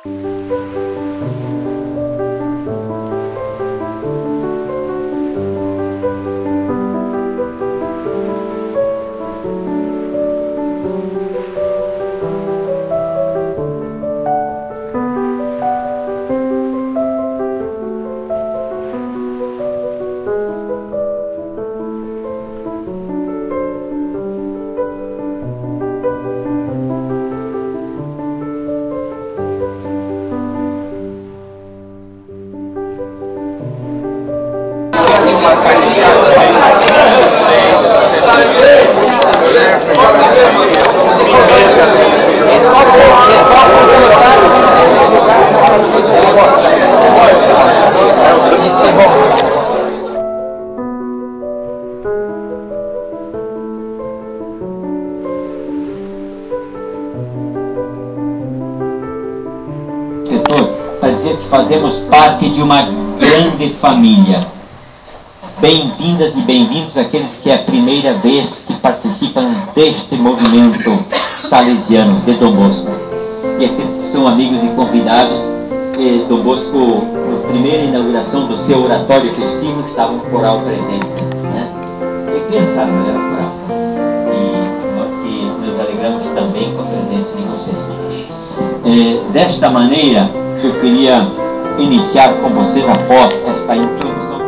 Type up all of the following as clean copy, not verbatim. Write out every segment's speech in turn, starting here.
Para dizer que fazemos parte de uma grande família. Bem-vindas e bem-vindos àqueles que é a primeira vez que participam deste movimento salesiano de Dom Bosco. E aqueles que são amigos e convidados de Dom Bosco, na primeira inauguração do seu oratório festivo, que estava no coral presente. Né? E criançada, não era coral. E nós que nos alegramos também com a presença de vocês. Desta maneira, eu queria iniciar com vocês, após esta introdução,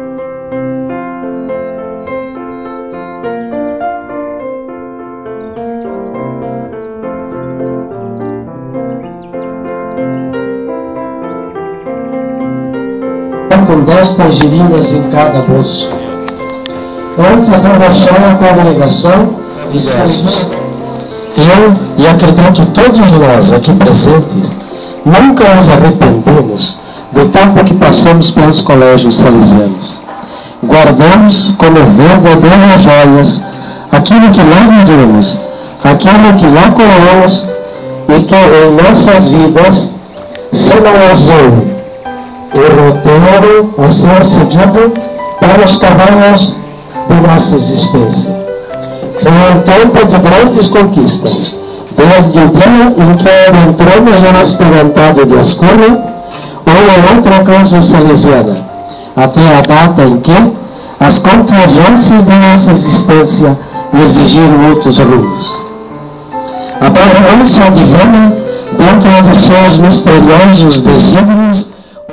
com 10 tangerinas em cada bolso. Antes da oração à congregação, dissemos: eu, e acredito todos nós aqui presentes, nunca nos arrependemos do tempo que passamos pelos colégios salesianos. Guardamos como verdadeiras joias aquilo que lá vivemos, aquilo que lá colhemos, e que em nossas vidas se não usou o roteiro a ser seguido para os caminhos de nossa existência. Foi um tempo de grandes conquistas, desde o dia em que entramos no aspirantado de Ascurra ou em outra casa salesiana, até a data em que as contingências de nossa existência exigiram outros rumos. A providência divina, dentro de seus misteriosos desígnios,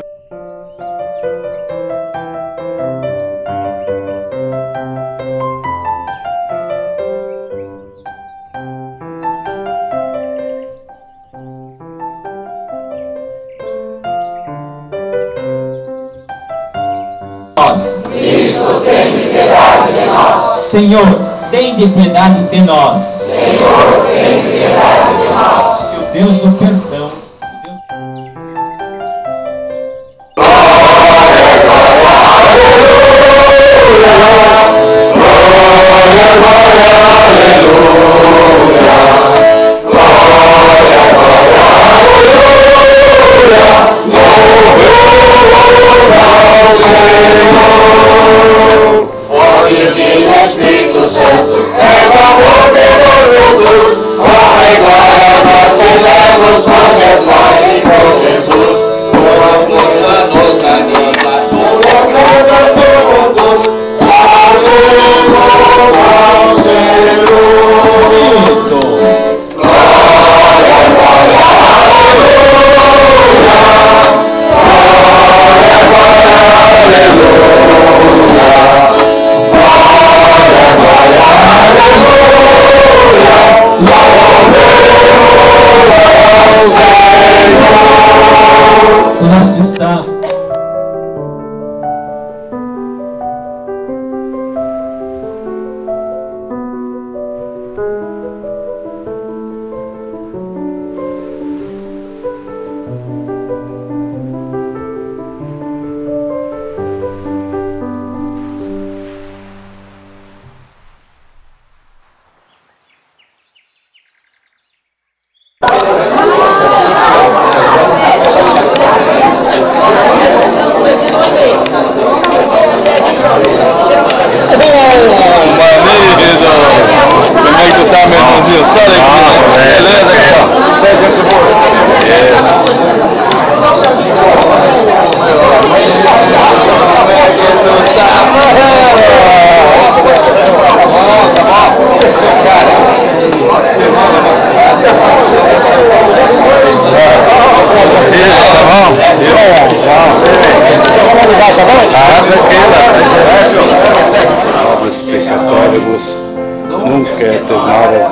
Senhor, tem de piedade de nós. Senhor, tem de piedade de nós. Seu Deus do perdão.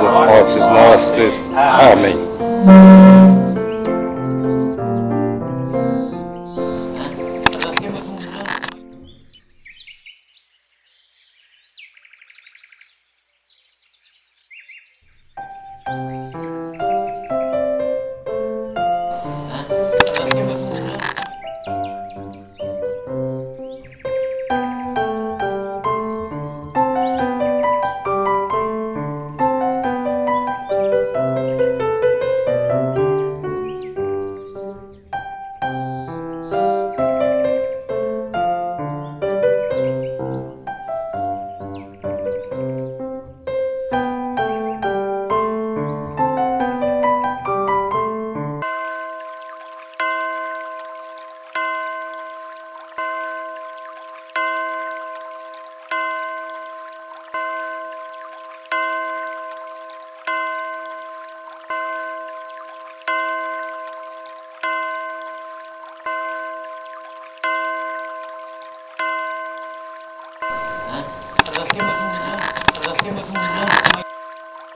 offices nossas. Amém.